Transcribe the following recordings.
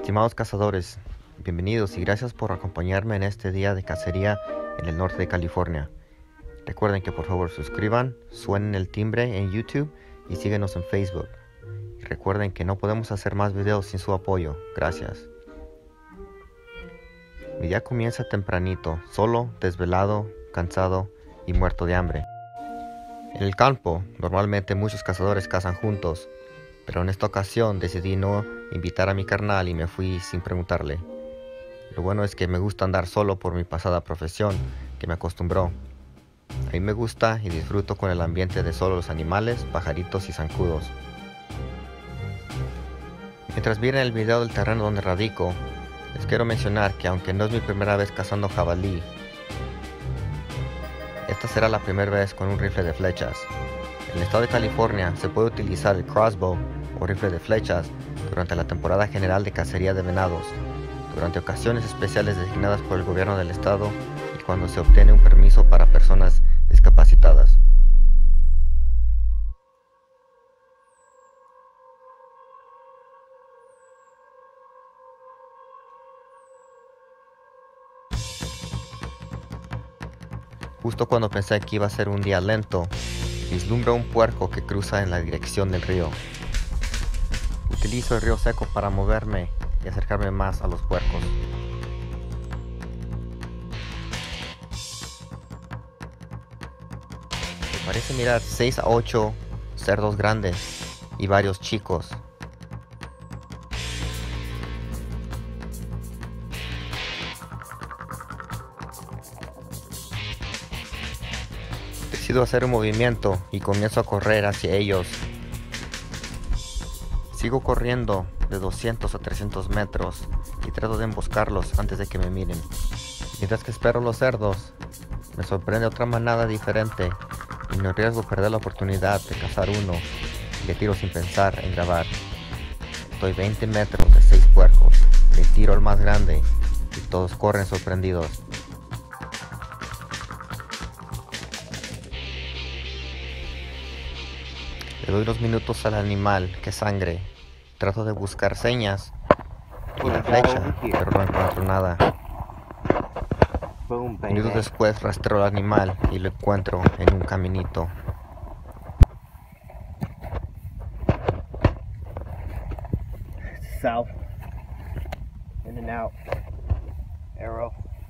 Estimados cazadores, bienvenidos y gracias por acompañarme en este día de cacería en el norte de California. Recuerden que por favor suscriban, suenen el timbre en YouTube y síguenos en Facebook. Y recuerden que no podemos hacer más videos sin su apoyo. Gracias. Mi día comienza tempranito, solo, desvelado, cansado y muerto de hambre. En el campo, normalmente muchos cazadores cazan juntos, pero en esta ocasión decidí no invitar a mi carnal y me fui sin preguntarle. Lo bueno es que me gusta andar solo por mi pasada profesión, que me acostumbró. A mí me gusta y disfruto con el ambiente de solo los animales, pajaritos y zancudos. Mientras miren el video del terreno donde radico, les quiero mencionar que aunque no es mi primera vez cazando jabalí, esta será la primera vez con un rifle de flechas. En el estado de California se puede utilizar el crossbow o rifle de flechas durante la temporada general de cacería de venados, durante ocasiones especiales designadas por el gobierno del estado y cuando se obtiene un permiso para personas discapacitadas. Justo cuando pensé que iba a ser un día lento, vislumbro un puerco que cruza en la dirección del río. Utilizo el río seco para moverme y acercarme más a los puercos. Me parece mirar 6 a 8 cerdos grandes y varios chicos. Decido hacer un movimiento y comienzo a correr hacia ellos. Sigo corriendo de 200 a 300 metros y trato de emboscarlos antes de que me miren. Mientras que espero los cerdos, me sorprende otra manada diferente y no arriesgo perder la oportunidad de cazar uno y le tiro sin pensar en grabar. Estoy 20 metros de 6 puercos, le tiro al más grande y todos corren sorprendidos. Le doy unos minutos al animal que sangre. Trato de buscar señas y la flecha, pero no encuentro nada. Minutos después rastreo al animal y lo encuentro en un caminito. South, in and out, arrow.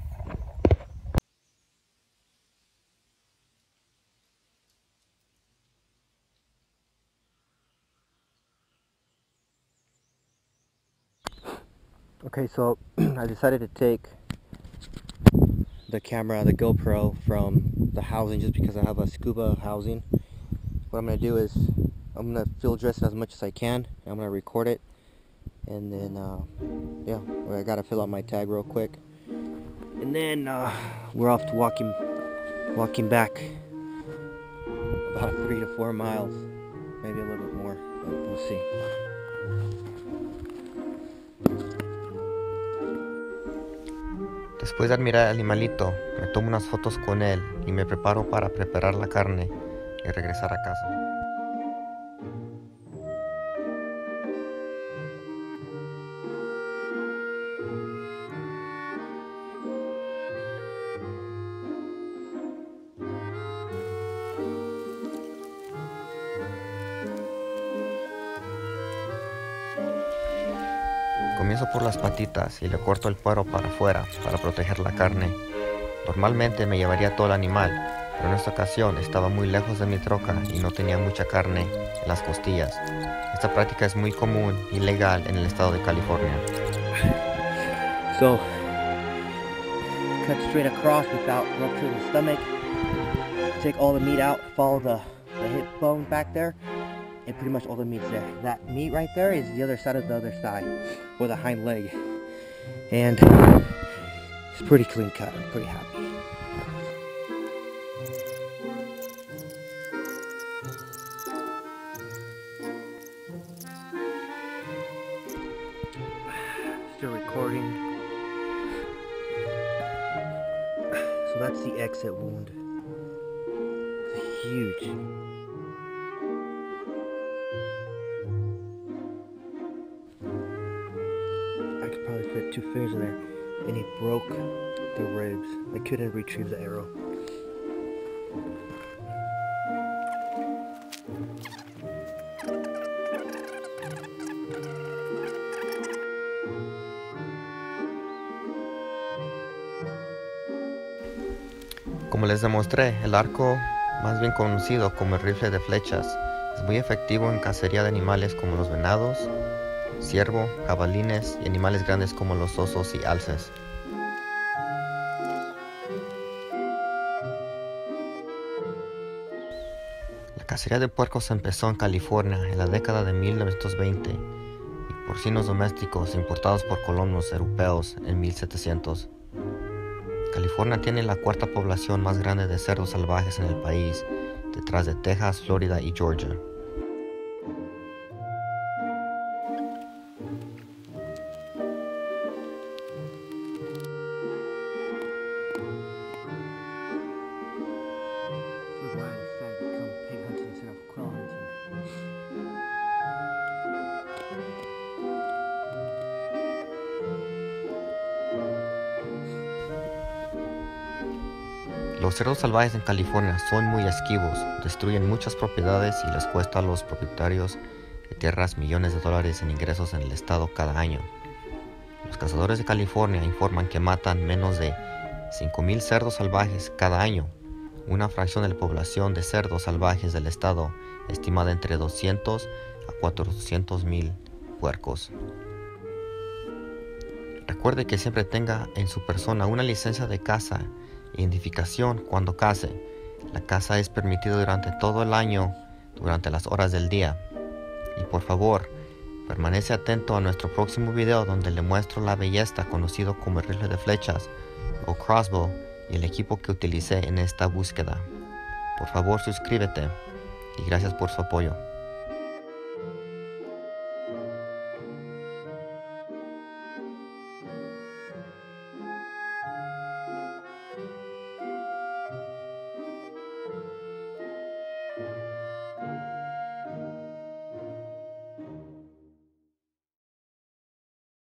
Okay, so I decided to take the camera, the GoPro, from the housing just because I have a scuba housing. What I'm going to do is I'm going to field dress it as much as I can. I'm going to record it, and then yeah, I got to fill out my tag real quick, and then we're off to walking back about 3 to 4 miles, maybe a little bit more, but we'll see. Después de admirar al animalito, me tomo unas fotos con él y me preparo para preparar la carne y regresar a casa. Comienzo por las patitas y le corto el cuero para afuera para proteger la carne. Normalmente me llevaría todo el animal, pero en esta ocasión estaba muy lejos de mi troca y no tenía mucha carne en las costillas. Esta práctica es muy común y legal en el estado de California. So, cut straight across without rupturing the stomach. Take all the meat out, follow the hip bone back there, and pretty much all the meat's there. That meat right there is the other side of the other thigh, or the hind leg. And it's pretty clean cut, I'm pretty happy. Still recording. So that's the exit wound. It's huge. could probably fit 2 fingers in there, and he broke the ribs. I couldn't retrieve the arrow. Como les demostré, el arco, más bien conocido como el rifle de flechas, es muy efectivo en cacería de animales como los venados, ciervo, jabalines y animales grandes como los osos y alces. La cacería de puercos empezó en California en la década de 1920 y porcinos domésticos importados por colonos europeos en 1700. California tiene la cuarta población más grande de cerdos salvajes en el país, detrás de Texas, Florida y Georgia. Los cerdos salvajes en California son muy esquivos, destruyen muchas propiedades y les cuesta a los propietarios de tierras millones de dólares en ingresos en el estado cada año. Los cazadores de California informan que matan menos de 5,000 cerdos salvajes cada año, una fracción de la población de cerdos salvajes del estado estimada entre 200 a 400,000 puercos. Recuerde que siempre tenga en su persona una licencia de caza e identificación cuando cace. La caza es permitida durante todo el año, durante las horas del día. Y por favor, permanece atento a nuestro próximo video donde le muestro la ballesta conocido como el rifle de flechas o crossbow y el equipo que utilicé en esta búsqueda. Por favor, suscríbete y gracias por su apoyo.